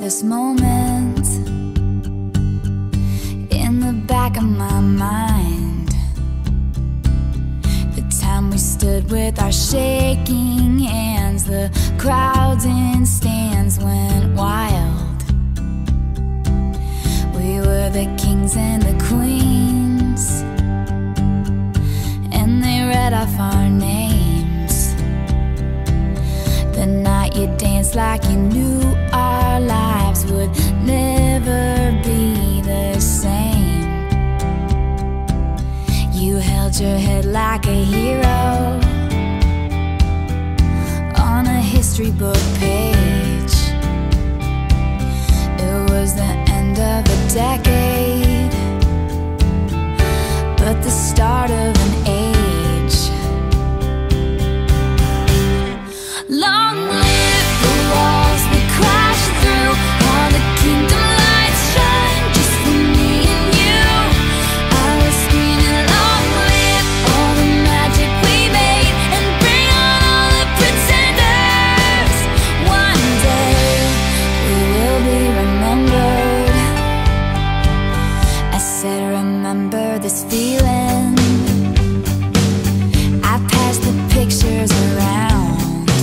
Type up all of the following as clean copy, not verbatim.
this moment in the back of my mind. The time we stood with our shaking hands, the crowds in stands went wild. We were the kings and the queens, and they read off our names. The night you danced like you knew our lives would never be the same. You held your head like a hero on a history book page. It was the end of a decade, but the start of an age. Long live the walls we crashed through, all the kingdom lights shine just for me and you. I was screaming, long live all the magic we made, and bring on all the pretenders. One day we will be remembered. I said, remember this feeling. I passed the pictures around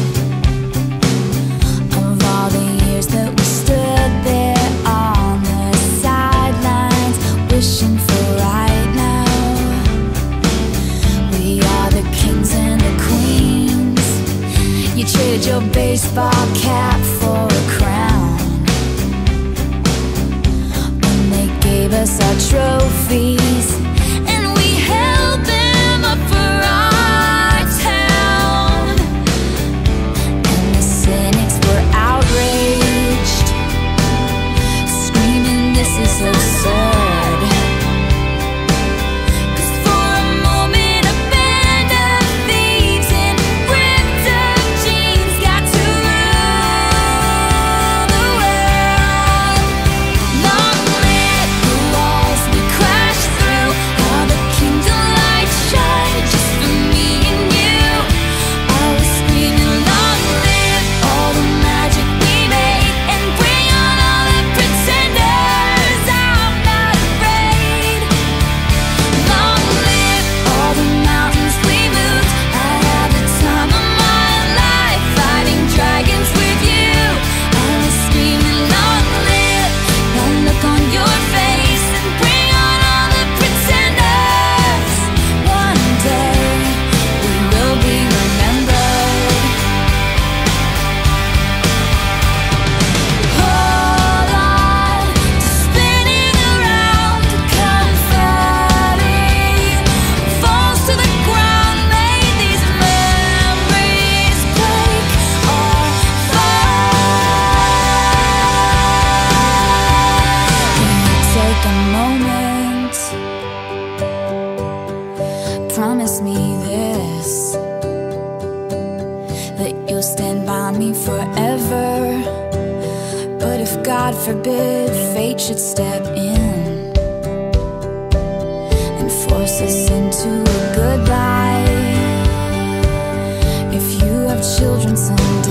of all the years that we stood there on the sidelines, wishing for right now. We are the kings and the queens. You traded your baseball cap for a crown when they gave us our trophies, and we held them up for our town. And the cynics were outraged, screaming, this is absurd. 'Cause for a moment a band of thieves in ripped up jeans got to rule the world. Long live the walls we crashed through, all the kingdom lights shine just for me and you. I was screaming, long live all the magic we made, and bring on all the pretenders. I'm not afraid. Long live all the mountains we moved. I had the time of my life fighting dragons with you. I was screaming, long live the look on your face, and bring on all the pretenders. One day we will be remembered. Hold on to spinning around, confetti falls to the ground. May these memories break or fall. Can you take a moment? Promise me this, that you'll stand by me forever. But if God forbid fate should step in and force us into a goodbye, if you have children someday,